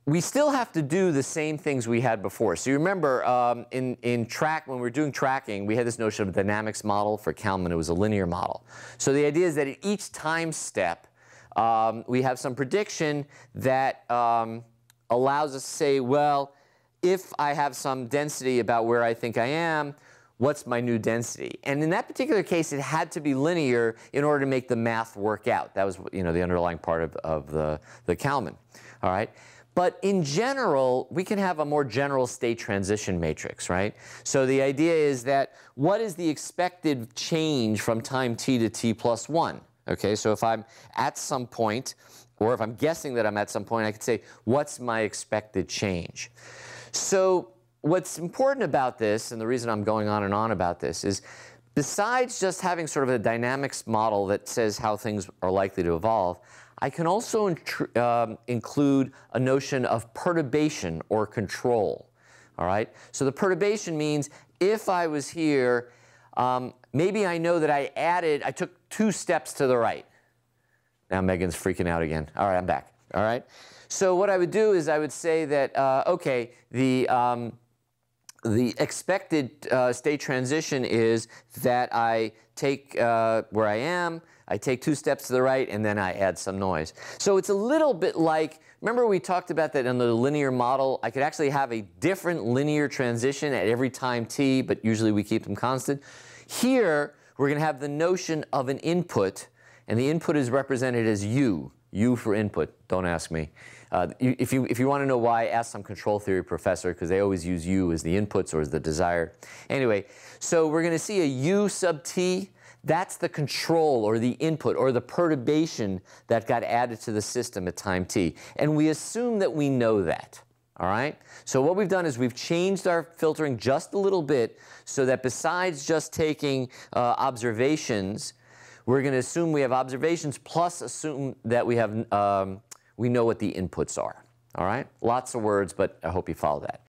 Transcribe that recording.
we still have to do the same things we had before. So you remember when we were doing tracking, we had this notion of a dynamics model. For Kalman, it was a linear model. So the idea is that at each time step, we have some prediction that allows us to say, well, if I have some density about where I think I am, what's my new density? And in that particular case, it had to be linear in order to make the math work out. That was, the underlying part of the Kalman. All right. But in general, we can have a more general state transition matrix, right? So the idea is that what is the expected change from time t to t plus 1? Okay, so if I'm at some point, or if I'm guessing that I'm at some point, I could say, what's my expected change? So what's important about this, and the reason I'm going on and on about this, is besides just having sort of a dynamics model that says how things are likely to evolve, I can also include a notion of perturbation or control. All right? So the perturbation means if I was here, maybe I know that I took 2 steps to the right. Now Megan's freaking out again. All right, I'm back. All right? So what I would do is I would say that, okay, the expected state transition is that I take where I am, I take 2 steps to the right, and then I add some noise. So it's a little bit like, remember we talked about that in the linear model? I could actually have a different linear transition at every time t, but usually we keep them constant. Here, we're going to have the notion of an input, and the input is represented as u. U for input. Don't ask me. If you want to know why, ask some control theory professor, because they always use u as the inputs or as the desired. Anyway, so we're going to see a u sub t. That's the control or the input or the perturbation that got added to the system at time t. And we assume that we know that. All right? So what we've done is we've changed our filtering just a little bit so that besides just taking observations, we're going to assume we have observations plus assume that we know what the inputs are. All right? Lots of words, but I hope you follow that.